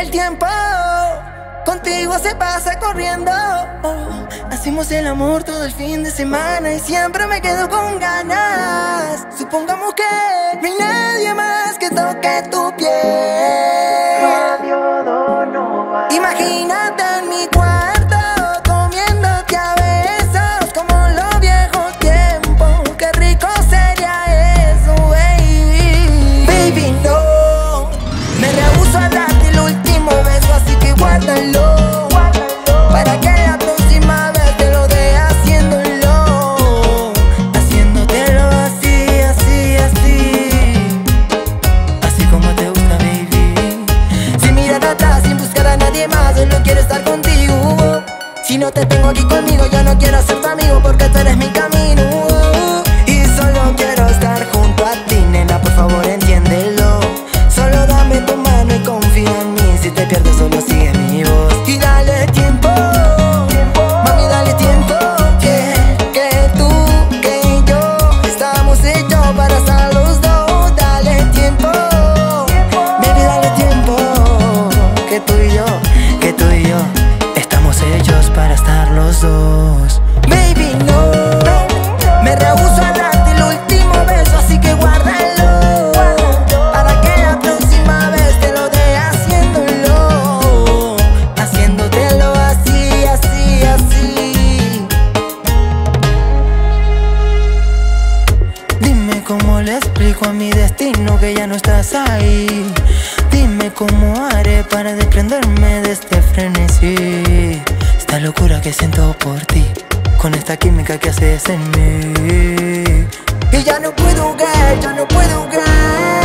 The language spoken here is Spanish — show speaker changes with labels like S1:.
S1: el tiempo contigo se pasa corriendo. Hacemos el amor todo el fin de semana y siempre me quedo con ganas. Supongamos que no hay nadie más que toque tu piel. Imagínate en mi cuarto comiéndote a besos como en los viejos tiempos. Qué rico sería eso, baby. Baby, no, me rehúso a darte el último beso, así que guárdalo para que la próxima vez te lo dé haciéndolo, haciéndotelo así, así, así, así como te gusta, baby. Sin mirar atrás, sin buscar a nadie más, solo quiero estar contigo. Si no te tengo aquí conmigo, yo no quiero ser tu amigo, porque tú eres mi camino. Y solo quiero estar junto a ti, nena, por favor entiéndelo. Solo dame tu mano y confía en mí. Si te pierdes, solo sigue mi voz. Y dale tiempo, mami, dale tiempo. Que tú, que yo estamos hechos para estar los dos. Dale tiempo, baby, dale tiempo. Que tú y yo, que tú y yo estamos hechos para estar los dos. Baby, no, me rehúso a darte el último beso, así que guárdalo para que la próxima vez te lo dé haciéndolo, haciéndotelo así, así, así. Dime cómo le explico a mi destino que ya no estás ahí. Dime cómo haré para desprenderme de este frenesí, esta locura que siento por ti, con esta química que haces en mí. Y ya no puedo jugar, ya no puedo jugar.